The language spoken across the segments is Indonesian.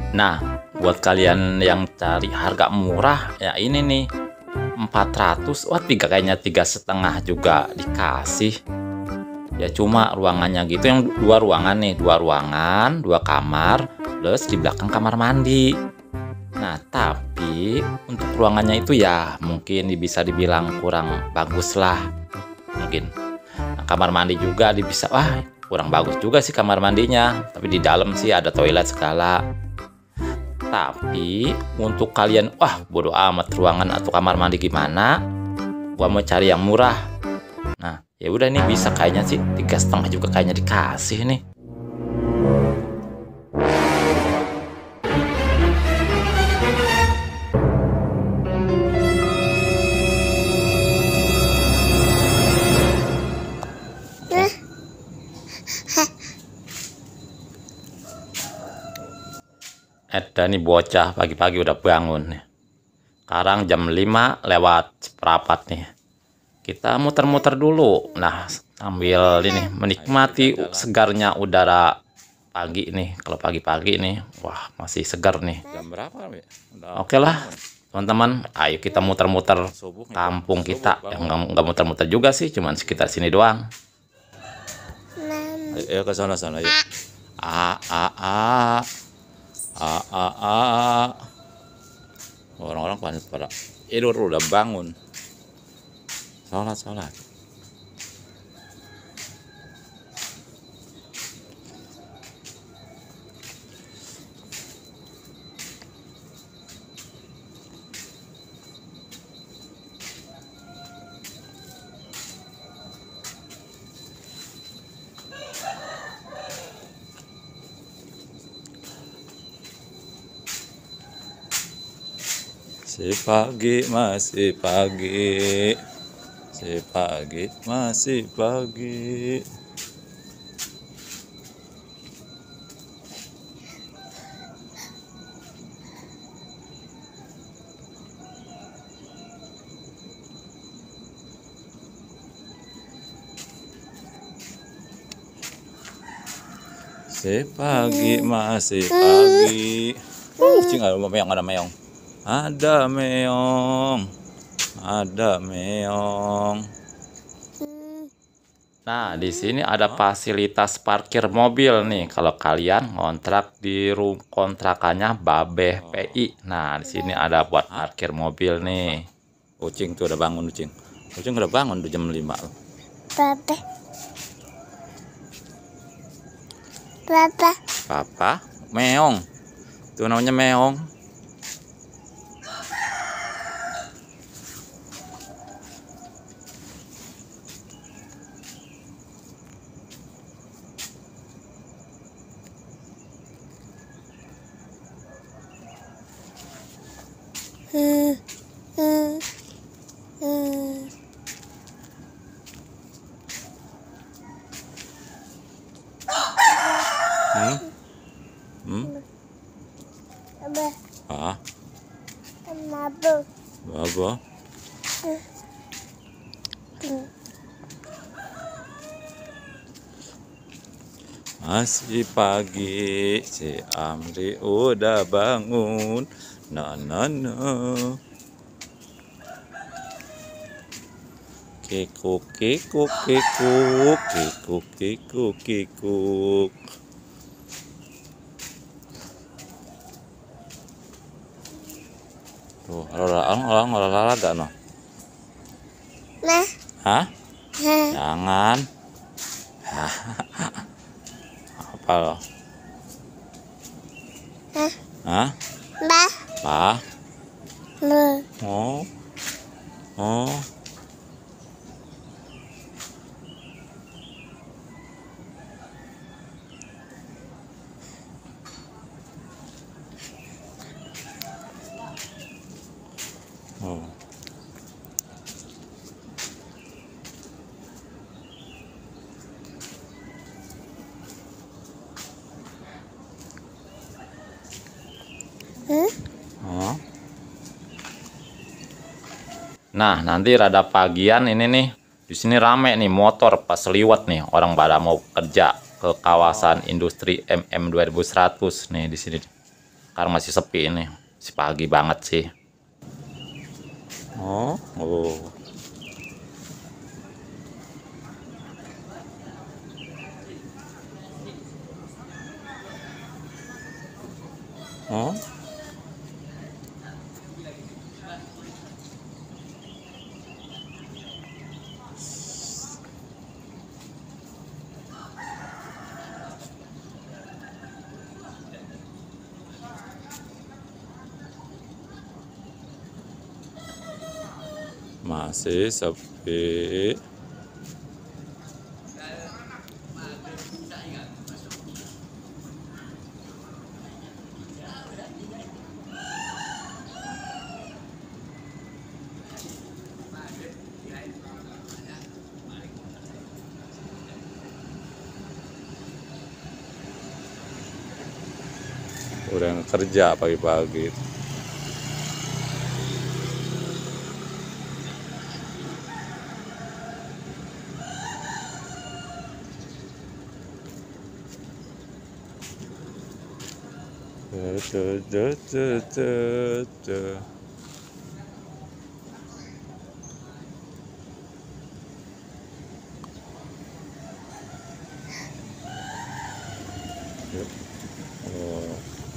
Nah, buat kalian yang cari harga murah, ya ini nih 400. Wah, kayaknya 3,5 juga dikasih. Ya cuma ruangannya gitu, yang dua ruangan nih, dua ruangan, dua kamar, plus di belakang kamar mandi. Nah, tapi untuk ruangannya itu ya mungkin bisa dibilang kurang bagus lah. Mungkin. Nah, kamar mandi juga bisa, wah kurang bagus juga sih kamar mandinya. Tapi di dalam sih ada toilet segala. Tapi untuk kalian, wah bodo amat ruangan atau kamar mandi gimana, gua mau cari yang murah. Nah, ya udah nih bisa kayaknya sih 3,5 juga kayaknya dikasih nih. Ada nih bocah pagi-pagi udah bangun nih. Sekarang jam 5 lewat seperempat nih. Kita muter-muter dulu. Nah, sambil ini menikmati segarnya udara pagi nih. Kalau pagi-pagi nih, wah masih segar nih. Jam berapa? Oke lah, teman-teman. Ayo kita muter-muter kampung kita. Yang nggak muter-muter juga sih, cuman sekitar sini doang. Ayo ke sana yuk. A. Orang-orang pada tidur udah bangun. Sholat. Si pagi masih pagi. Si pagi masih pagi. Si pagi masih pagi. Cing ada meong. Ada meong. Nah, di sini ada fasilitas parkir mobil nih. Kalau kalian ngontrak di kontrakannya Babeh PI. Nah, di sini ada buat parkir mobil nih. Kucing tuh udah bangun, kucing. Kucing udah bangun tuh jam 5. Papa, meong. Itu namanya meong. Baba. Masih pagi, si Amri udah bangun. Na. Kikuk. Tuh, orang olahraga no. Hah? Jangan. Apa lo? Hah? Pa? Oh. Nah, nanti rada pagian ini nih. Di sini rame nih motor pas liwat nih, orang pada mau kerja ke kawasan industri MM 2100 nih di sini. Sekarang masih sepi ini, si pagi banget sih. Oh, oh. Oh. Masih sepi. Udah kerja pagi-pagi. Oh.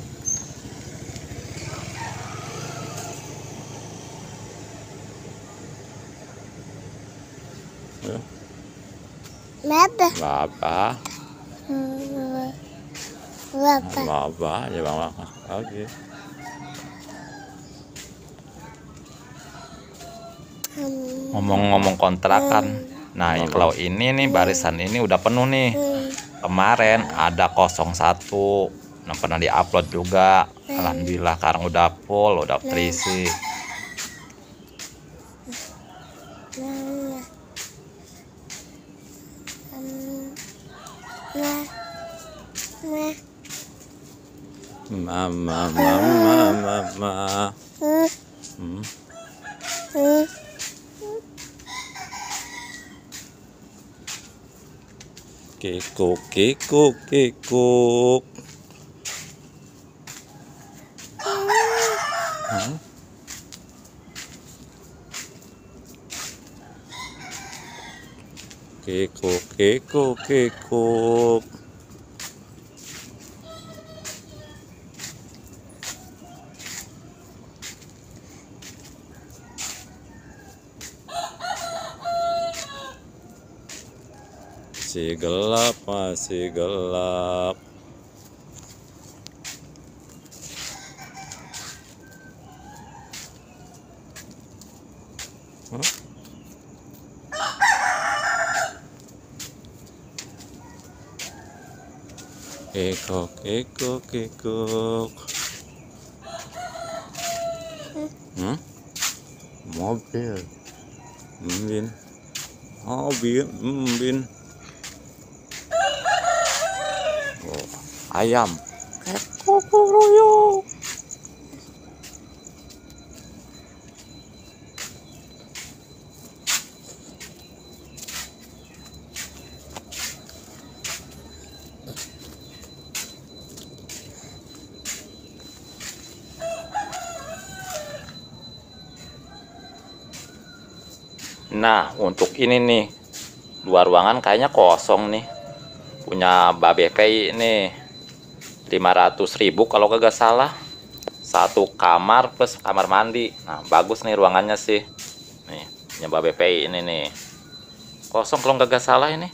Ya. Baba. Baba, ya bang lagi. Ngomong-ngomong kontrakan, nah kalau ini nih barisan ini udah penuh nih. Kemarin ada 01, nah pernah diupload juga. Alhamdulillah sekarang udah full, udah terisi. Mama. Kikuk. Kikuk. Masih gelap. Huh? Kikuk. Mobil. Oh, ayam. Kukuruyo. Nah untuk ini nih, 2 ruangan kayaknya kosong nih. Punya Babe Pei nih 500.000 kalau kagak salah. 1 kamar plus kamar mandi. Nah bagus nih ruangannya sih. Nih punya Babe Pei ini nih. Kosong kalau kagak salah ini.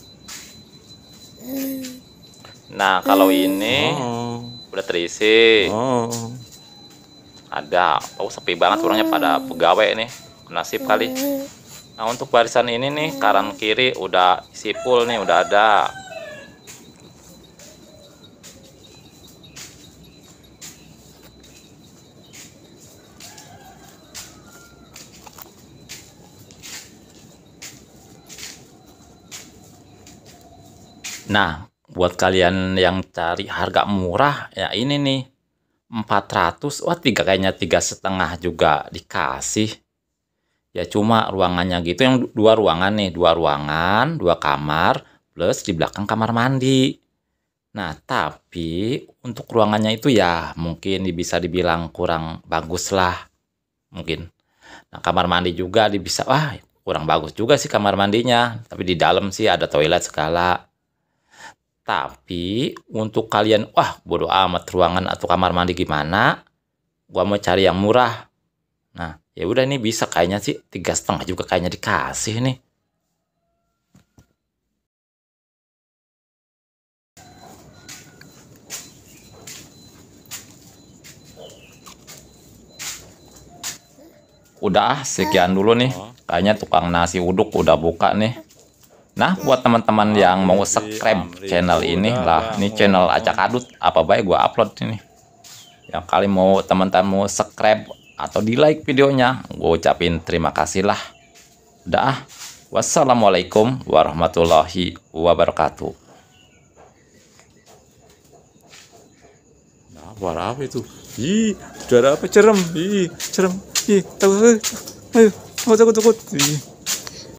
Nah kalau ini udah terisi. Ada, sepi banget orangnya pada pegawai nih. Nasib kali. Nah untuk barisan ini nih kanan kiri udah isi full nih, udah ada. Nah buat kalian yang cari harga murah ya ini nih 400, wah kayaknya 3,5 juga dikasih. Ya cuma ruangannya gitu, yang 2 ruangan nih, 2 ruangan 2 kamar plus di belakang kamar mandi. Nah, tapi untuk ruangannya itu ya mungkin bisa dibilang kurang bagus lah, mungkin. Nah, kamar mandi juga bisa, wah kurang bagus juga sih kamar mandinya, tapi di dalam sih ada toilet segala. Tapi untuk kalian, wah bodo amat ruangan atau kamar mandi gimana, gua mau cari yang murah. Nah, ya udah nih bisa kayaknya sih 3,5 juga kayaknya dikasih nih. Udah sekian dulu nih. Kayaknya tukang nasi uduk udah buka nih. Nah, buat teman-teman yang mau subscribe channel ini lah, ini channel Acak Adut, apa baik gua upload ini. Yang kali mau teman-teman mau subscribe atau di like videonya, gue ucapin terima kasih lah. Udah, wassalamualaikum warahmatullahi wabarakatuh. Nah, suara apa itu? Ih, suara apa? Cerem. Ih, cerem. Ih, takut. Ayo, takut. Ih.